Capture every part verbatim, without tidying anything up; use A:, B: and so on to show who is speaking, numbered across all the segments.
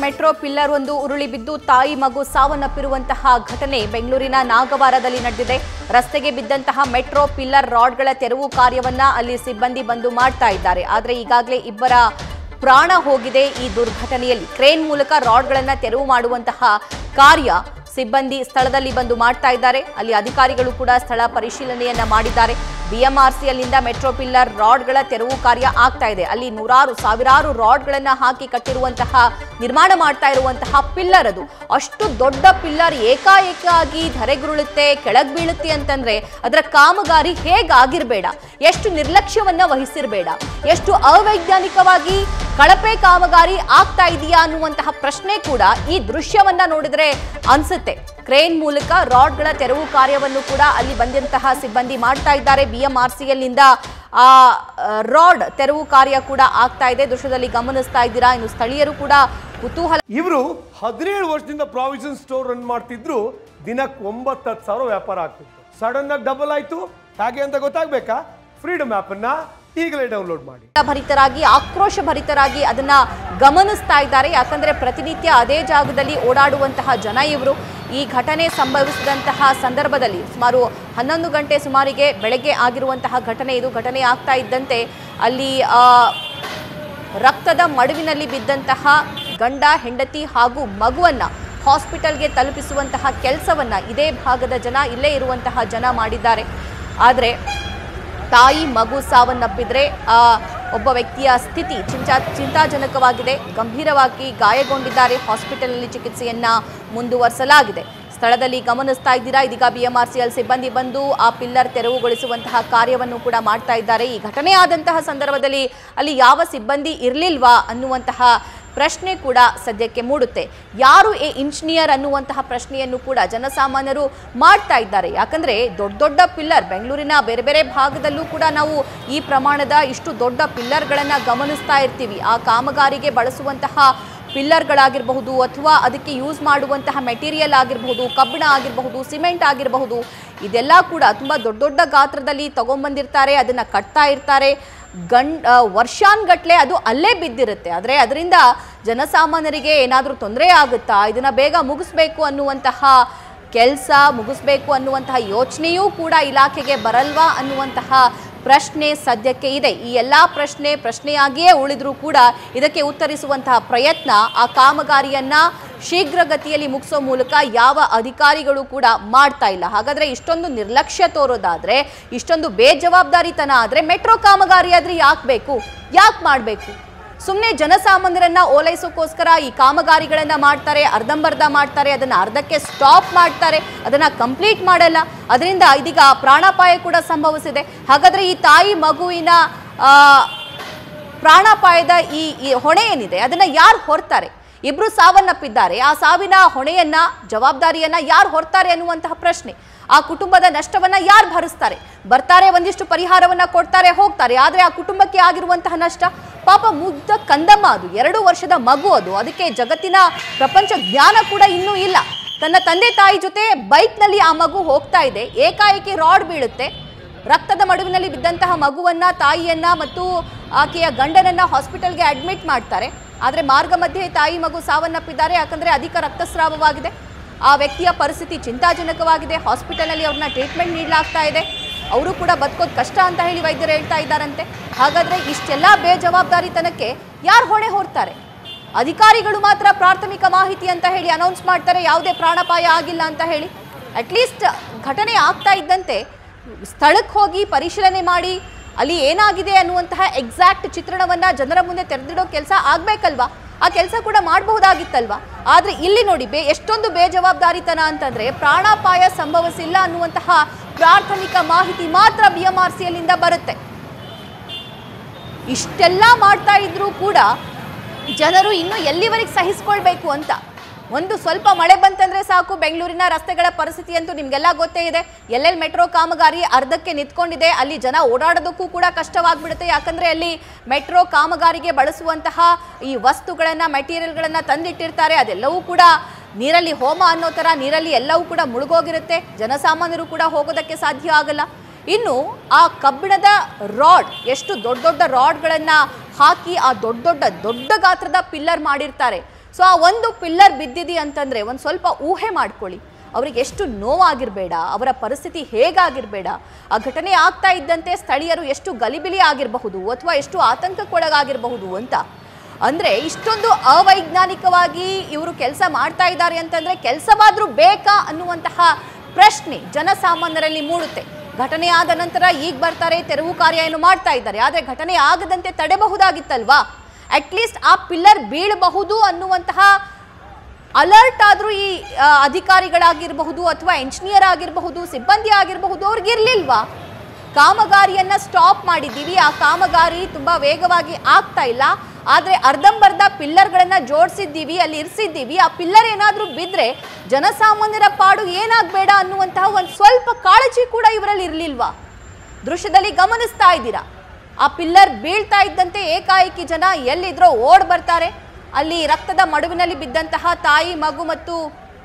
A: Metro pillar ಒಂದು ಉರುಳಿ ಬಿದ್ದು ತಾಯಿ ಮಗು ಸಾವನ್ನಪ್ಪಿರುವಂತಹ ಘಟನೆ ಬೆಂಗಳೂರಿನ ನಾಗವಾರದಲ್ಲಿ ನಡೆದಿದೆ. ರಸ್ತೆಗೆ ಬಿದ್ದಂತಹ ಮೆಟ್ರೋ ಪಿಲ್ಲರ್ ರಾಡ್ಗಳ ತೆರವು ಕಾರ್ಯವನ್ನ ಅಲ್ಲಿ ಸಿಬ್ಬಂದಿ ಬಂದು ಮಾಡ್ತಾ ಇದ್ದಾರೆ. ಆದರೆ ಈಗಾಗಲೇ ಇಬ್ಬರ ಪ್ರಾಣ ಹೋಗಿದೆ. ಈ ದುರ್ಘಟನೆಯಲ್ಲಿ ಕ್ರೇನ್ ಮೂಲಕ ರಾಡ್ಗಳನ್ನ ತೆರವು ಮಾಡುವಂತಹ ಕಾರ್ಯ ಸಿಬ್ಬಂದಿ ಸ್ಥಳದಲ್ಲಿ ಬಂದು ಮಾಡ್ತಾ ಇದ್ದಾರೆ. ಅಲ್ಲಿ ಅಧಿಕಾರಿಗಳು ಕೂಡ ಸ್ಥಳ ಪರಿಶೀಲನೆಯನ್ನ ಮಾಡಿದ್ದಾರೆ. ಬಿಎಂಆರ್ಸಿಯಲ್ಲಿಂದ ಮೆಟ್ರೋ ಪಿಲ್ಲರ್ ರಾಡ್ಗಳ ತೆರವು ಕಾರ್ಯ ಆಗ್ತಾ ಇದೆ. ಅಲ್ಲಿ ನೂರಾರು ಸಾವಿರಾರು ರಾಡ್ಗಳನ್ನ ಹಾಕಿ ಕಟ್ಟಿರುವಂತಹ ನಿರ್ಮಾಣ ಮಾಡ್ತಾ ಇರುವಂತಹ ಪಿಲ್ಲರ್ ಅದು. ಅಷ್ಟು ದೊಡ್ಡ ಪಿಲ್ಲರ್ ಏಕಾಏಕಾಗಿ ಧರೆಗುರುಳುತ್ತೆ, ಕೆಳಗ್ ಬೀಳುತ್ತೆ ಅಂತಂದ್ರೆ ಅದರ ಕಾಮಗಾರಿ ಹೇಗಾಗಿರ್ಬೇಡ, ಎಷ್ಟು ನಿರ್ಲಕ್ಷ್ಯವನ್ನ ವಹಿಸಿರ್ಬೇಡ, ಎಷ್ಟು ಅವೈಜ್ಞಾನಿಕವಾಗಿ ಕಳಪೆ ಕಾಮಗಾರಿ ಆಗ್ತಾ ಇದೆಯಾ ಅನ್ನುವಂತಹ ಪ್ರಶ್ನೆ ಕೂಡ ಈ ದೃಶ್ಯವನ್ನ ನೋಡಿದ್ರೆ ಅನ್ಸುತ್ತೆ. ಕ್ರೇನ್ ಮೂಲಕ ರಾಡ್ಗಳ ತೆರವು ಕಾರ್ಯವನ್ನು ಕೂಡ ಅಲ್ಲಿ ಬಂದಂತಹ ಸಿಬ್ಬಂದಿ ಮಾಡ್ತಾ ಇದ್ದಾರೆ. ಬಿಎಂಆರ್ಸಿಯಲ್ಲಿಂದ ಆ ರಾಡ್ ತೆರವು ಕಾರ್ಯ ಕೂಡ ಆಗ್ತಾ ಇದೆ. ದೃಶ್ಯದಲ್ಲಿ ಗಮನಿಸ್ತಾ ಇದ್ದೀರಾ. ಇನ್ನು ಸ್ಥಳೀಯರು ಕೂಡ ಕುತೂಹಲ.
B: ಇವರು ಹದಿನೇಳು ವರ್ಷದಿಂದ ಪ್ರಾವಿಷನ್ ಸ್ಟೋರ್ ರನ್ ಮಾಡ್ತಿದ್ರು. ದಿನಕ್ಕೆ ಒಂಬತ್ತು ಹತ್ತು ಸಾವಿರ ವ್ಯಾಪಾರ ಆಗ್ತಿತ್ತು. ಸಡನ್ ಆಗಿ ಡಬಲ್ ಆಯ್ತು. ಹಾಗೆ ಅಂತ ಗೊತ್ತಾಗ್ಬೇಕಾ? ಫ್ರೀಡಮ್ ಆಪ್ ಅನ್ನ ಈಗಲೇ ಡೌನ್ಲೋಡ್ ಮಾಡಿ.
A: ಭರಿತರಾಗಿ ಆಕ್ರೋಶ ಭರಿತರಾಗಿ ಅದನ್ನ ಗಮನಿಸ್ತಾ ಇದ್ದಾರೆ. ಯಾಕಂದ್ರೆ ಪ್ರತಿನಿತ್ಯ ಅದೇ ಜಾಗದಲ್ಲಿ ಓಡಾಡುವಂತಹ ಜನ ಇವರು. ಈ ಘಟನೆ ಸಂಭವಿಸಿದಂತಹ ಸಂದರ್ಭದಲ್ಲಿ ಸುಮಾರು ಹನ್ನೊಂದು ಗಂಟೆ ಸುಮಾರಿಗೆ ಬೆಳಗ್ಗೆ ಆಗಿರುವಂತಹ ಘಟನೆ ಇದು. ಘಟನೆ ಆಗ್ತಾ ಇದ್ದಂತೆ ಅಲ್ಲಿ ಆ ರಕ್ತದ ಮಡುವಿನಲ್ಲಿ ಬಿದ್ದಂತಹ ಗಂಡ ಹೆಂಡತಿ ಹಾಗೂ ಮಗುವನ್ನ ಹಾಸ್ಪಿಟಲ್ಗೆ ತಲುಪಿಸುವಂತಹ ಕೆಲಸವನ್ನ ಇದೇ ಭಾಗದ ಜನ, ಇಲ್ಲೇ ಇರುವಂತಹ ಜನ ಮಾಡಿದ್ದಾರೆ. ಆದರೆ ತಾಯಿ ಮಗು ಸಾವನ್ನಪ್ಪಿದ್ರೆ ಆ ಒಬ್ಬ ವ್ಯಕ್ತಿಯ ಸ್ಥಿತಿ ಚಿಂತಾ ಚಿಂತಾಜನಕವಾಗಿದೆ. ಗಂಭೀರವಾಗಿ ಗಾಯಗೊಂಡಿದ್ದಾರೆ. ಹಾಸ್ಪಿಟಲ್ನಲ್ಲಿ ಚಿಕಿತ್ಸೆಯನ್ನ ಮುಂದುವರಿಸಲಾಗಿದೆ. ಸ್ಥಳದಲ್ಲಿ ಗಮನಿಸ್ತಾ ಇದ್ದೀರಾ. ಇದೀಗ ಬಿಎಂಆರ್ಸಿಎಲ್ ಸಿಬ್ಬಂದಿ ಬಂದು ಆ ಪಿಲ್ಲರ್ ತೆರವುಗೊಳಿಸುವಂತಹ ಕಾರ್ಯವನ್ನು ಕೂಡ ಮಾಡ್ತಾ ಇದ್ದಾರೆ. ಈ ಘಟನೆ ಆದಂತಹ ಸಂದರ್ಭದಲ್ಲಿ ಅಲ್ಲಿ ಯಾವ ಸಿಬ್ಬಂದಿ ಇರಲಿಲ್ವಾ ಅನ್ನುವಂತಹ ಪ್ರಶ್ನೆ ಕೂಡ ಸದ್ಯಕ್ಕೆ ಮೂಡುತ್ತೆ. ಯಾರು ಎ ಇಂಜಿನಿಯರ್ ಅನ್ನುವಂತಹ ಪ್ರಶ್ನೆಯನ್ನು ಕೂಡ ಜನಸಾಮಾನ್ಯರು ಮಾಡ್ತಾ ಇದ್ದಾರೆ. ಯಾಕಂದ್ರೆ ದೊಡ್ಡ ದೊಡ್ಡ ಪಿಲ್ಲರ್ ಬೆಂಗಳೂರಿನ ಬೇರೆ ಬೇರೆ ಭಾಗದಲ್ಲೂ ಕೂಡ ನಾವು ಈ ಪ್ರಮಾಣದ ಇಷ್ಟು ದೊಡ್ಡ ಪಿಲ್ಲರ್ಗಳನ್ನು ಗಮನಿಸ್ತಾ ಇರ್ತೀವಿ. ಆ ಕಾಮಗಾರಿಗೆ ಬಳಸುವಂತಹ ಪಿಲ್ಲರ್ಗಳಾಗಿರಬಹುದು ಅಥವಾ ಅದಕ್ಕೆ ಯೂಸ್ ಮಾಡುವಂತಹ ಮೆಟೀರಿಯಲ್ ಆಗಿರಬಹುದು, ಕಬ್ಬಿಣ ಆಗಿರಬಹುದು, ಸಿಮೆಂಟ್ ಆಗಿರಬಹುದು, ಇದೆಲ್ಲ ಕೂಡ ತುಂಬ ದೊಡ್ಡ ದೊಡ್ಡ ಗಾತ್ರದಲ್ಲಿ ತಗೊಂಡ್ಬಂದಿರ್ತಾರೆ. ಅದನ್ನು ಕಟ್ತಾ ಇರ್ತಾರೆ. ಗಂಡ್ ವರ್ಷಾನ್ಗಟ್ಲೆ ಅದು ಅಲ್ಲೇ ಬಿದ್ದಿರುತ್ತೆ. ಆದರೆ ಅದರಿಂದ ಜನಸಾಮಾನ್ಯರಿಗೆ ಏನಾದರೂ ತೊಂದರೆ ಆಗುತ್ತಾ, ಇದನ್ನು ಬೇಗ ಮುಗಿಸ್ಬೇಕು ಅನ್ನುವಂತಹ ಕೆಲಸ ಮುಗಿಸ್ಬೇಕು ಅನ್ನುವಂತಹ ಯೋಚನೆಯೂ ಕೂಡ ಇಲಾಖೆಗೆ ಬರಲ್ವಾ ಅನ್ನುವಂತಹ ಪ್ರಶ್ನೆ ಸದ್ಯಕ್ಕೆ ಇದೆ. ಈ ಎಲ್ಲ ಪ್ರಶ್ನೆ ಪ್ರಶ್ನೆಯಾಗಿಯೇ ಉಳಿದರೂ ಕೂಡ ಇದಕ್ಕೆ ಉತ್ತರಿಸುವಂತಹ ಪ್ರಯತ್ನ ಆ ಕಾಮಗಾರಿಯನ್ನ ಶೀಘ್ರಗತಿಯಲ್ಲಿ ಮುಗಿಸೋ ಮೂಲಕ ಯಾವ ಅಧಿಕಾರಿಗಳು ಕೂಡ ಮಾಡ್ತಾ ಇಲ್ಲ. ಹಾಗಾದ್ರೆ ಇಷ್ಟೊಂದು ನಿರ್ಲಕ್ಷ್ಯ ತೋರೋದಾದ್ರೆ, ಇಷ್ಟೊಂದು ಬೇಜವಾಬ್ದಾರಿತನ ಆದ್ರೆ ಮೆಟ್ರೋ ಕಾಮಗಾರಿ ಆದ್ರೆ ಯಾಕೆ ಬೇಕು, ಯಾಕೆ ಮಾಡಬೇಕು? ಸುಮ್ಮನೆ ಜನಸಾಮಾನ್ಯರನ್ನ ಓಲೈಸೋಕ್ಕೋಸ್ಕರ ಈ ಕಾಮಗಾರಿಗಳನ್ನ ಮಾಡ್ತಾರೆ, ಅರ್ಧಂಬರ್ಧ ಮಾಡ್ತಾರೆ, ಅದನ್ನ ಅರ್ಧಕ್ಕೆ ಸ್ಟಾಪ್ ಮಾಡ್ತಾರೆ, ಅದನ್ನ ಕಂಪ್ಲೀಟ್ ಮಾಡಲ್ಲ. ಅದರಿಂದ ಇದೀಗ ಪ್ರಾಣಾಪಾಯ ಕೂಡ ಸಂಭವಿಸಿದೆ. ಹಾಗಾದ್ರೆ ಈ ತಾಯಿ ಮಗುವಿನ ಆ ಪ್ರಾಣಾಪಾಯದ ಈ ಹೊಣೆ ಏನಿದೆ ಅದನ್ನ ಯಾರು ಹೊರ್ತಾರೆ? ಇಬ್ರು ಸಾವನ್ನಪ್ಪಿದ್ದಾರೆ. ಆ ಸಾವಿನ ಹೊಣೆಯನ್ನ, ಜವಾಬ್ದಾರಿಯನ್ನ ಯಾರು ಹೊರ್ತಾರೆ ಅನ್ನುವಂತಹ ಪ್ರಶ್ನೆ. ಆ ಕುಟುಂಬದ ನಷ್ಟವನ್ನ ಯಾರು ಭರಿಸ್ತಾರೆ? ಬರ್ತಾರೆ, ಒಂದಿಷ್ಟು ಪರಿಹಾರವನ್ನ ಕೊಡ್ತಾರೆ, ಹೋಗ್ತಾರೆ. ಆದ್ರೆ ಆ ಕುಟುಂಬಕ್ಕೆ ಆಗಿರುವಂತಹ ನಷ್ಟ, ಪಾಪ ಮುಗ್ಧ ಕಂದಮ್ಮ, ಅದು ಎರಡು ವರ್ಷದ ಮಗು, ಅದು ಅದಕ್ಕೆ ಜಗತ್ತಿನ ಪ್ರಪಂಚ ಜ್ಞಾನ ಕೂಡ ಇನ್ನೂ ಇಲ್ಲ. ತನ್ನ ತಂದೆ ತಾಯಿ ಜೊತೆ ಬೈಕ್ನಲ್ಲಿ ಆ ಮಗು ಹೋಗ್ತಾ ಇದೆ. ಏಕಾಏಕಿ ರಾಡ್ ಬೀಳುತ್ತೆ. ರಕ್ತದ ಮಡುವಿನಲ್ಲಿ ಬಿದ್ದಂತಹ ಮಗುವನ್ನ, ತಾಯಿಯನ್ನ ಮತ್ತು ಆಕೆಯ ಗಂಡನನ್ನ ಹಾಸ್ಪಿಟಲ್ಗೆ ಅಡ್ಮಿಟ್ ಮಾಡ್ತಾರೆ. ಆದರೆ ಮಾರ್ಗ ಮಧ್ಯೆ ತಾಯಿ ಮಗು ಸಾವನ್ನಪ್ಪಿದ್ದಾರೆ. ಯಾಕಂದ್ರೆ ಅಧಿಕ ರಕ್ತಸ್ರಾವವಾಗಿದೆ. ಆ ವ್ಯಕ್ತಿಯ ಪರಿಸ್ಥಿತಿ ಚಿಂತಾಜನಕವಾಗಿದೆ. ಹಾಸ್ಪಿಟಲ್ನಲ್ಲಿ ಅವ್ರನ್ನ ಟ್ರೀಟ್ಮೆಂಟ್ ನೀಡಲಾಗ್ತಾ ಇದೆ. ಅವರು ಕೂಡ ಬದುಕೋದು ಕಷ್ಟ ಅಂತ ಹೇಳಿ ವೈದ್ಯರು ಹೇಳ್ತಾ ಇದ್ದಾರಂತೆ. ಹಾಗಾದ್ರೆ ಇಷ್ಟೆಲ್ಲ ಬೇಜವಾಬ್ದಾರಿತನಕ್ಕೆ ಯಾರು ಹೊಣೆ ಹೊರ್ತಾರೆ? ಅಧಿಕಾರಿಗಳು ಮಾತ್ರ ಪ್ರಾಥಮಿಕ ಮಾಹಿತಿ ಅಂತ ಹೇಳಿ ಅನೌನ್ಸ್ ಮಾಡ್ತಾರೆ, ಯಾವುದೇ ಪ್ರಾಣಾಪಾಯ ಆಗಿಲ್ಲ ಅಂತ ಹೇಳಿ. ಅಟ್ಲೀಸ್ಟ್ ಘಟನೆ ಆಗ್ತಾ ಇದ್ದಂತೆ ಸ್ಥಳಕ್ಕೆ ಹೋಗಿ ಪರಿಶೀಲನೆ ಮಾಡಿ ಅಲ್ಲಿ ಏನಾಗಿದೆ ಅನ್ನುವಂತಹ ಎಕ್ಸಾಕ್ಟ್ ಚಿತ್ರಣವನ್ನ ಜನರ ಮುಂದೆ ತೆರೆದಿಡೋ ಕೆಲಸ ಆಗ್ಬೇಕಲ್ವಾ? ಆ ಕೆಲಸ ಕೂಡ ಮಾಡಬಹುದಾಗಿತ್ತಲ್ವಾ? ಆದ್ರೆ ಇಲ್ಲಿ ನೋಡಿ ಬೇ ಎಷ್ಟೊಂದು ಬೇಜವಾಬ್ದಾರಿತನ ಅಂತಂದ್ರೆ, ಪ್ರಾಣಾಪಾಯ ಸಂಭವಿಸಿಲ್ಲ ಅನ್ನುವಂತಹ ಪ್ರಾಥಮಿಕ ಮಾಹಿತಿ ಮಾತ್ರ ಬಿಎಂಆರ್ಸಿಯಲ್ಲಿಂದ ಬರುತ್ತೆ. ಇಷ್ಟೆಲ್ಲ ಮಾಡ್ತಾ ಇದ್ರೂ ಕೂಡ ಜನರು ಇನ್ನು ಎಲ್ಲಿವರೆಗೆ ಸಹಿಸ್ಕೊಳ್ಬೇಕು ಅಂತ. ಒಂದು ಸ್ವಲ್ಪ ಮಳೆ ಬಂತಂದ್ರೆ ಸಾಕು, ಬೆಂಗಳೂರಿನ ರಸ್ತೆಗಳ ಪರಿಸ್ಥಿತಿ ಅಂತೂ ನಿಮಗೆಲ್ಲ ಗೊತ್ತೇ ಇದೆ. ಎಲ್ಲೆಲ್ಲಿ ಮೆಟ್ರೋ ಕಾಮಗಾರಿ ಅರ್ಧಕ್ಕೆ ನಿಂತ್ಕೊಂಡಿದೆ, ಅಲ್ಲಿ ಜನ ಓಡಾಡೋದಕ್ಕೂ ಕೂಡ ಕಷ್ಟವಾಗ್ಬಿಡುತ್ತೆ. ಯಾಕಂದ್ರೆ ಅಲ್ಲಿ ಮೆಟ್ರೋ ಕಾಮಗಾರಿಗೆ ಬಳಸುವಂತಹ ಈ ವಸ್ತುಗಳನ್ನ, ಮೆಟೀರಿಯಲ್ಗಳನ್ನ ತಂದಿಟ್ಟಿರ್ತಾರೆ. ಅದೆಲ್ಲವೂ ಕೂಡ ನೀರಲ್ಲಿ ಹೋಮ ಅನ್ನೋ ಥರ ನೀರಲ್ಲಿ ಎಲ್ಲವೂ ಕೂಡ ಮುಳುಗೋಗಿರುತ್ತೆ. ಜನಸಾಮಾನ್ಯರು ಕೂಡ ಹೋಗೋದಕ್ಕೆ ಸಾಧ್ಯ ಆಗಲ್ಲ. ಇನ್ನು ಆ ಕಬ್ಬಿಣದ ರಾಡ್, ಎಷ್ಟು ದೊಡ್ಡ ದೊಡ್ಡ ರಾಡ್ಗಳನ್ನು ಹಾಕಿ ಆ ದೊಡ್ಡ ದೊಡ್ಡ ದೊಡ್ಡ ಗಾತ್ರದ ಪಿಲ್ಲರ್ ಮಾಡಿರ್ತಾರೆ. ಸೊ ಆ ಒಂದು ಪಿಲ್ಲರ್ ಬಿದ್ದಿದೆ ಅಂತಂದ್ರೆ ಒಂದು ಸ್ವಲ್ಪ ಊಹೆ ಮಾಡ್ಕೊಳ್ಳಿ, ಅವರಿಗೆ ಎಷ್ಟು ನೋವಾಗಿರಬೇಡ, ಅವರ ಪರಿಸ್ಥಿತಿ ಹೇಗಾಗಿರಬೇಡ, ಆ ಘಟನೆ ಆಗ್ತಾ ಇದ್ದಂತೆ ಸ್ಥಳೀಯರು ಎಷ್ಟು ಗಲಿಬಿಲಿ ಆಗಿರಬಹುದು ಅಥವಾ ಎಷ್ಟು ಆತಂಕಕ್ಕೊಳಗಾಗಿರಬಹುದು ಅಂತ. ಅಂದ್ರೆ ಇಷ್ಟೊಂದು ಅವೈಜ್ಞಾನಿಕವಾಗಿ ಇವರು ಕೆಲಸ ಮಾಡ್ತಾ ಇದ್ದಾರೆ ಅಂತಂದ್ರೆ ಕೆಲಸವಾದ್ರೂ ಬೇಕಾ ಅನ್ನುವಂತಹ ಪ್ರಶ್ನೆ ಜನಸಾಮಾನ್ಯರಲ್ಲಿ ಮೂಡುತ್ತೆ. ಘಟನೆ ಆದ ನಂತರ ಈಗ ಬರ್ತಾರೆ, ತೆರವು ಕಾರ್ಯ ಏನು ಮಾಡ್ತಾ ಇದ್ದಾರೆ, ಆದರೆ ಘಟನೆ ಆಗದಂತೆ ತಡೆಬಹುದಾಗಿತ್ತಲ್ವಾ? ಅಟ್ಲೀಸ್ಟ್ ಆ ಪಿಲ್ಲರ್ ಬೀಳಬಹುದು ಅನ್ನುವಂತಹ ಅಲರ್ಟ್ ಆದ್ರೂ ಈ ಅಧಿಕಾರಿಗಳಾಗಿರಬಹುದು ಅಥವಾ ಇಂಜಿನಿಯರ್ ಆಗಿರಬಹುದು, ಸಿಬ್ಬಂದಿ ಆಗಿರಬಹುದು, ಅವ್ರಿಗೆ ಇರ್ಲಿಲ್ವಾ? ಕಾಮಗಾರಿಯನ್ನ ಸ್ಟಾಪ್ ಮಾಡಿದ್ದೀವಿ, ಆ ಕಾಮಗಾರಿ ತುಂಬಾ ವೇಗವಾಗಿ ಆಗ್ತಾ ಇಲ್ಲ, ಆದ್ರೆ ಅರ್ಧಂಬರ್ಧ ಪಿಲ್ಲರ್ಗಳನ್ನ ಜೋಡಿಸಿದ್ದೀವಿ, ಅಲ್ಲಿ ಇರಿಸಿದ್ದೀವಿ, ಆ ಪಿಲ್ಲರ್ ಏನಾದ್ರೂ ಬಿದ್ರೆ ಜನಸಾಮಾನ್ಯರ ಪಾಡು ಏನಾಗಬೇಡ ಅನ್ನುವಂತಹ ಒಂದು ಸ್ವಲ್ಪ ಕಾಳಜಿ ಕೂಡ ಇವರಲ್ಲಿ ಇರ್ಲಿಲ್ವಾ? ದೃಶ್ಯದಲ್ಲಿ ಗಮನಿಸ್ತಾ ಇದ್ದೀರಾ, ಆ ಪಿಲ್ಲರ್ ಬೀಳ್ತಾ ಇದ್ದಂತೆ ಏಕಾಏಕಿ ಜನ ಎಲ್ಲಿದ್ರೋ ಓಡ್ ಬರ್ತಾರೆ. ಅಲ್ಲಿ ರಕ್ತದ ಮಡುವಿನಲ್ಲಿ ಬಿದ್ದಂತಹ ತಾಯಿ, ಮಗು ಮತ್ತು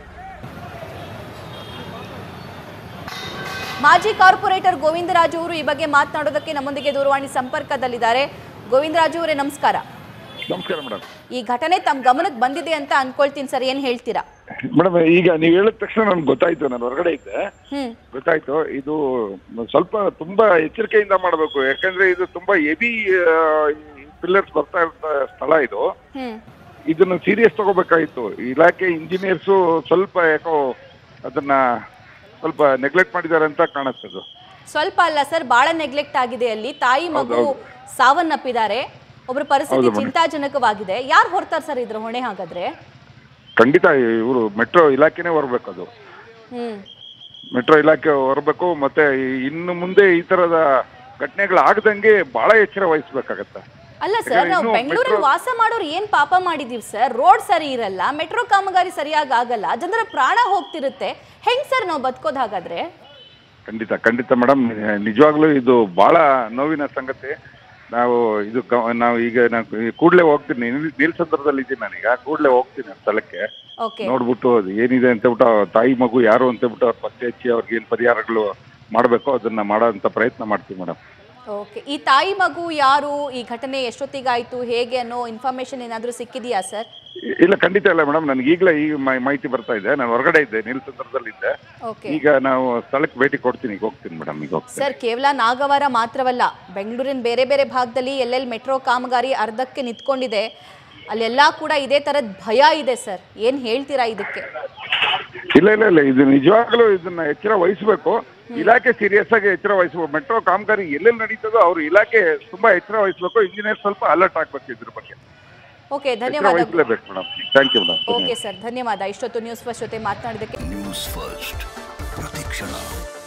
A: ಮಾಜಿ ಕಾರ್ಪೊರೇಟರ್ ಗೋವಿಂದರಾಜು ಅವರು ಈ ಬಗ್ಗೆ ಮಾತನಾಡೋದಕ್ಕೆ ನಮ್ಮೊಂದಿಗೆ ದೂರವಾಣಿ ಸಂಪರ್ಕದಲ್ಲಿದ್ದಾರೆ. ಗೋವಿಂದರಾಜು ಅವರೇ ನಮಸ್ಕಾರ.
C: ನಮಸ್ಕಾರ ಮೇಡಮ್.
A: ಈ ಘಟನೆ ತಮ್ಮ ಗಮನಕ್ಕೆ ಬಂದಿದೆ ಅಂತ ಅನ್ಕೊಳ್ತೀನಿ ಸರ್, ಏನ್ ಹೇಳ್ತೀರಾ?
C: ಮೇಡಮ್, ಈಗ ನೀವು ಹೇಳಿದ ತಕ್ಷಣ ನನ್ಗೆ ಗೊತ್ತಾಯ್ತು, ನಾನು ಹೊರಗಡೆ ಇದ್ದೆ, ಗೊತ್ತಾಯ್ತು. ಇದು ಸ್ವಲ್ಪ ತುಂಬಾ ಎಚ್ಚರಿಕೆಯಿಂದ ಮಾಡಬೇಕು, ಯಾಕಂದ್ರೆ ಇದು ತುಂಬಾ ಹೆವಿ ಪಿಲ್ಲರ್ಸ್ ಬರ್ತಾ ಇರೋ ಸ್ಥಳ ಇದು. ಇದನ್ನ ಸೀರಿಯಸ್ ತಗೋಬೇಕಾಯ್ತು. ಇಲಾಖೆ ಇಂಜಿನಿಯರ್ಸು ಸ್ವಲ್ಪ ಯಾಕೋ ಅದನ್ನ ಸ್ವಲ್ಪ ನೆಗ್ಲೆಕ್ಟ್ ಮಾಡಿದ್ದಾರೆ ಅಂತ ಕಾಣಿಸ್ತದೆ. ಸ್ವಲ್ಪ
A: ಅಲ್ಲ ಸರ್, ಬಹಳ ನೆಗ್ಲೆಕ್ಟ್ ಆಗಿದೆ. ಅಲ್ಲಿ ತಾಯಿ ಮಗು ಸಾವನ್ನಪ್ಪಿದ್ದಾರೆ, ಒಬ್ಬರ ಪರಿಸ್ಥಿತಿ ಚಿಂತಾಜನಕವಾಗಿದೆ. ಯಾರು ಹೊರ್ತಾರೆ ಸರ್ ಇದ್ರ ಹೊಣೆ? ಹಾಗಾದ್ರೆ
C: ಖಂಡಿತ ಇವರು ಮೆಟ್ರೋ ಇಲಾಖೆನೇ ಹೊರಬೇಕು. ಅದು ಮೆಟ್ರೋ ಇಲಾಖೆ ಹೊರಬೇಕು. ಮತ್ತೆ ಇನ್ನು ಮುಂದೆ ಈ ತರದ ಘಟನೆಗಳು ಆಗದಂಗೆ ಬಹಳ ಎಚ್ಚರ ವಹಿಸ್ಬೇಕಾಗತ್ತೆ.
A: ಅಲ್ಲ ಸರ್, ನಾವು ಬೆಂಗಳೂರಲ್ಲಿ ವಾಸ ಮಾಡೋರು ಏನ್ ಪಾಪ ಮಾಡಿದೀವಿ ಸರ್? ರೋಡ್ ಸರಿ ಇರಲ್ಲ, ಮೆಟ್ರೋ ಕಾಮಗಾರಿ ಸರಿಯಾಗಿ ಆಗಲ್ಲ, ಜನರ ಪ್ರಾಣ ಹೋಗ್ತಿರುತ್ತೆ, ಹೆಂಗ್ ಸರ್ ನಾವು ಬದುಕೋದು ಹಾಗಾದ್ರೆ?
C: ಖಂಡಿತ ಖಂಡಿತ ಮೇಡಮ್, ನಿಜವಾಗ್ಲೂ ಇದು ಬಹಳ ನೋವಿನ ಸಂಗತಿ. ನಾವು ಇದು ನಾವು ಈಗ ನಾನು ಕೂಡಲೇ ಹೋಗ್ತೀನಿ, ನೀಲಸಂದ್ರದಲ್ಲಿ ಇದ್ದೀನಿ ನಾನೀಗ, ಕೂಡಲೇ ಹೋಗ್ತೀನಿ ಸ್ಥಳಕ್ಕೆ, ನೋಡ್ಬಿಟ್ಟು ಅದು ಏನಿದೆ ಅಂತ ಹೇಳ್ಬಿಟ್ಟು ತಾಯಿ ಮಗು ಯಾರು ಅಂತ ಹೇಳ್ಬಿಟ್ಟು ಅವ್ರ ಪತ್ತೆ ಹಚ್ಚಿ ಅವ್ರಿಗೆ ಏನ್ ಪರಿಹಾರಗಳು ಮಾಡಬೇಕು ಅದನ್ನ ಮಾಡೋ ಅಂತ ಪ್ರಯತ್ನ ಮಾಡ್ತೀವಿ ಮೇಡಮ್.
A: ಓಕೆ, ಈ ತಾಯಿ ಮಗು ಯಾರು, ಈ ಘಟನೆ ಎಷ್ಟೊತ್ತಿಗಾಯ್ತು, ಹೇಗೆ ಅನ್ನೋ ಇನ್ಫಾರ್ಮೇಶನ್ ಏನಾದರೂ ಸಿಕ್ಕಿದೆಯಾ ಸರ್?
C: ಇಲ್ಲ, ಖಂಡಿತ ಇಲ್ಲ ಮೇಡಮ್, ನನಗೆ ಈಗಲೇ ಈಗ ಮಾಹಿತಿ ಬರ್ತಾ ಇದೆ. ನಾನು ಹೊರಗಡೆ ಇದ್ದೆ, ನೀಲಸಂದ್ರದಲ್ಲಿ ಇದ್ದೆ. ಈಗ ನಾವು ಸ್ಥಳಕ್ಕೆ ಭೇಟಿ ಕೊಡ್ತೀನಿ, ಈಗ ಹೋಗ್ತೀನಿ ಮೇಡಮ್. ಈಗ
A: ಸರ್, ಕೇವಲ ನಾಗವಾರ ಮಾತ್ರವಲ್ಲ, ಬೆಂಗಳೂರಿನ ಬೇರೆ ಬೇರೆ ಭಾಗದಲ್ಲಿ ಎಲ್ಲೆಲ್ಲಿ ಮೆಟ್ರೋ ಕಾಮಗಾರಿ ಅರ್ಧಕ್ಕೆ ನಿಂತ್ಕೊಂಡಿದೆ, ಅಲ್ಲೆಲ್ಲ ಕೂಡ ಇದೇ ತರದ ಭಯ ಇದೆ ಸರ್. ಏನ್ ಹೇಳ್ತೀರಾ ಇದಕ್ಕೆ?
C: ಇಲ್ಲ ಇಲ್ಲ ಇಲ್ಲ ಇದು ನಿಜವಾಗ್ಲೂ ಇದನ್ನ ಎಚ್ಚರ ವಹಿಸಬೇಕು. ಇಲಾಖೆ ಸೀರಿಯಸ್ ಆಗಿ ಎಚ್ಚರ ವಹಿಸಬೇಕು. ಮೆಟ್ರೋ ಕಾಮಗಾರಿ ಎಲ್ಲೆಲ್ಲಿ ನಡೀತದೋ ಅವರು ಇಲಾಖೆ ತುಂಬಾ ಎಚ್ಚರ ವಹಿಸಬೇಕು. ಇಂಜಿನಿಯರ್ ಸ್ವಲ್ಪ ಅಲರ್ಟ್ ಆಗ್ಬೇಕು ಇದ್ರ ಬಗ್ಗೆ.
A: ಓಕೆ, ಧನ್ಯವಾದ.
C: Thank you madam.
A: Okay sir, ಧನ್ಯವಾದ. ಇಷ್ಟೊತ್ತು ನ್ಯೂಸ್ ಫಸ್ಟ್ ಜೊತೆ ಮಾತನಾಡಿದಕ್ಕೆ.
D: ನ್ಯೂಸ್ ಫಸ್ಟ್ ಪ್ರತಿಕ್ಷಣ.